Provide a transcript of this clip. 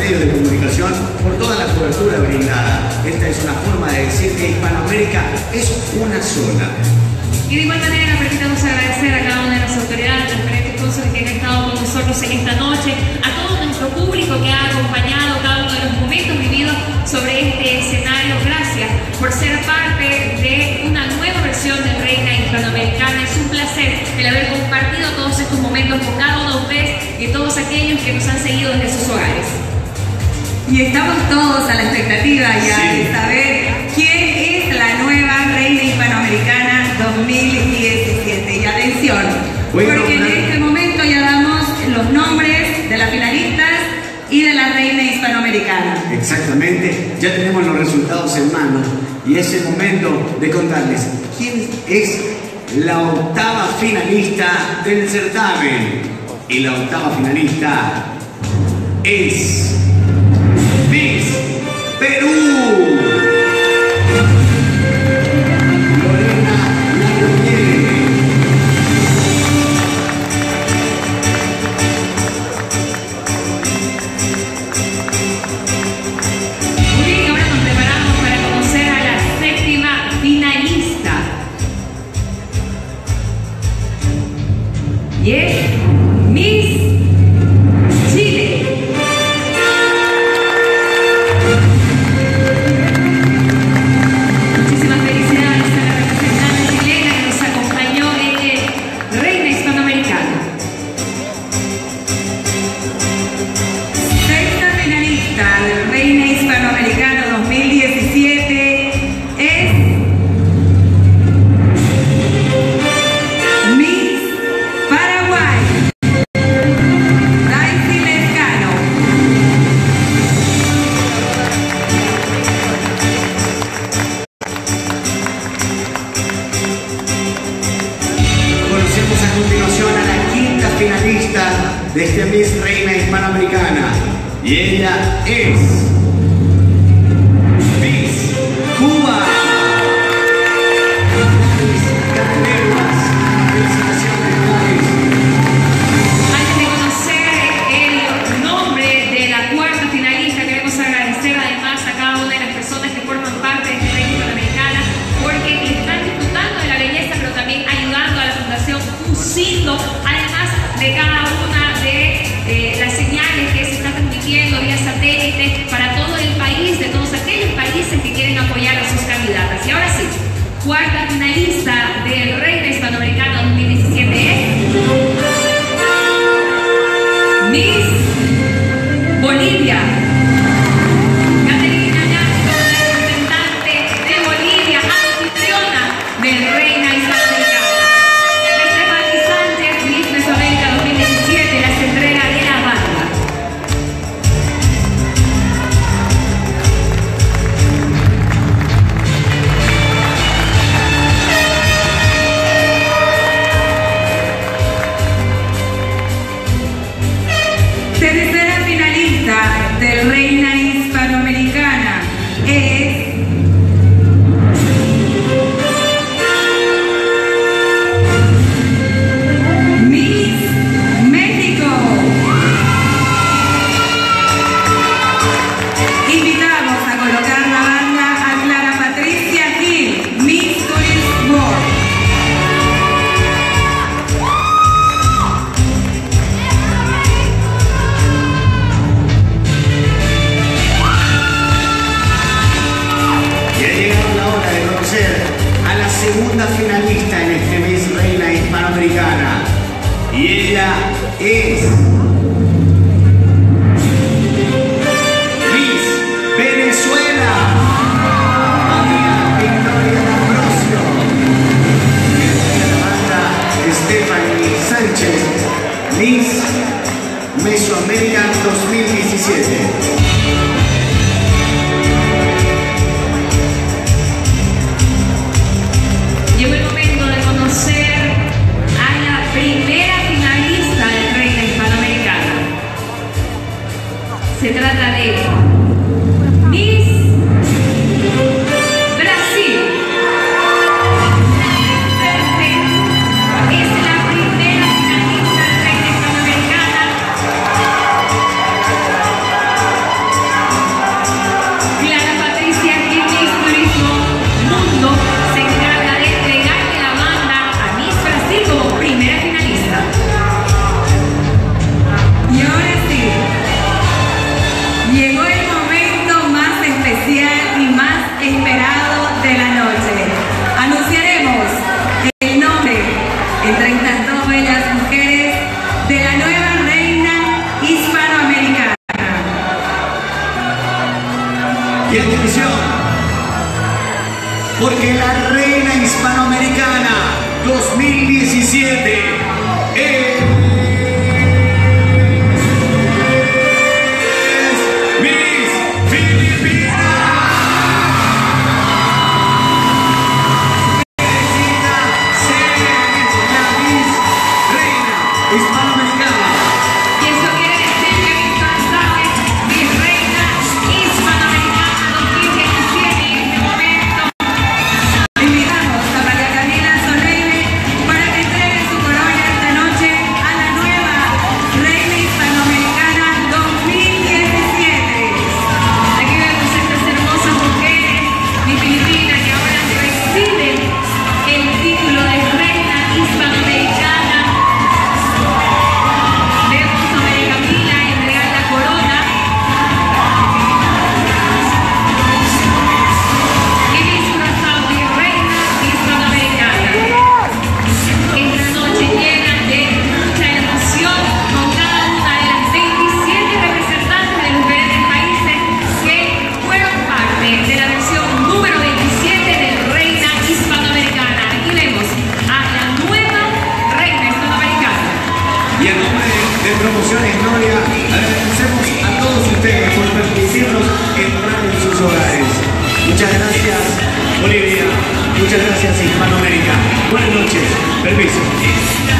medios de comunicación por toda la cobertura brindada. Esta es una forma de decir que Hispanoamérica es una sola. Y de igual manera, permítanos agradecer a cada una de las autoridades, los diferentes cónsules que han estado con nosotros en esta noche, a todo nuestro público que ha acompañado cada uno de los momentos vividos sobre este escenario. Gracias por ser parte de una nueva versión de Reina Hispanoamericana. Es un placer el haber compartido todos estos momentos con cada uno de ustedes y todos aquellos que nos han seguido desde sus hogares. Y estamos todos a la expectativa ya de saber quién es la nueva Reina Hispanoamericana 2017. Y atención, porque en este momento ya damos los nombres de las finalistas y de la Reina Hispanoamericana. Exactamente, ya tenemos los resultados en mano y es el momento de contarles quién es la octava finalista del certamen. Y la octava finalista es Miss Perú. Y es Miss Chile. Muchísimas felicidades a la representante chilena que nos acompañó en Reina Hispanoamericana. Sexta finalista de Reina Hispanoamericana 2017 es de este Miss Reina Hispanoamericana y ella es Miss Cuba. Antes de conocer el nombre de la cuarta finalista, queremos agradecer además a cada una de las personas que forman parte de esta Reina Hispanoamericana porque están disfrutando de la belleza pero también ayudando a la Fundación Fusindo, además de cada una de las señales que se están transmitiendo vía satélite para todo el país, de todos aquellos países que quieren apoyar a sus candidatas. Y ahora sí, cuarta finalista del Reina Hispanoamericana 2017 es Miss Bolivia. Representante de Bolivia, anfitriona del Reina Hispanoamericana. Tercera finalista de Reina Hispanoamericana es Miss México. Invitamos a colocar la banda a Clara Patricia Gil, Miss Tourist World. A la segunda finalista en este Miss Reina Hispanoamericana y ella es Miss Venezuela, María Victoria D'Ambrosio. La banda Stephanie Sánchez, Miss Mesoamérica 2017. Llegó el momento de conocer a la primera finalista de Reina Hispanoamericana. Se trata de Miss Brasil. Es la primera finalista de Reina Hispanoamericana. Y atención, porque la Reina Hispanoamericana 2017 es Miss Filipinas. Felicita ser la Miss Reina Hispanoamericana. Y eso quiere decir que mis cantantes, Miss Reina Hispanoamericana 2017 en este momento. Invitamos a María Camila Soleime para que entregue su corona esta noche a la nueva Reina Hispanoamericana 2017. Aquí vemos estas hermosas mujeres de Filipinas que ahora reciben el título de Reina Hispanoamericana. Vemos a María Camila entregar la corona y disfrazado de Reina Hispanoamericana. Esta noche llena de mucha emoción con cada una de las 27 representantes de los diferentes países que fueron parte de la versión número 27 de Reina Hispanoamericana. Aquí vemos a la nueva Reina Hispanoamericana. Y en nombre de Promociones Gloria, agradecemos a todos ustedes por permitirnos entrar en sus hogares. Muchas gracias, Bolivia. Muchas gracias, Hispanoamérica. Buenas noches. Permiso.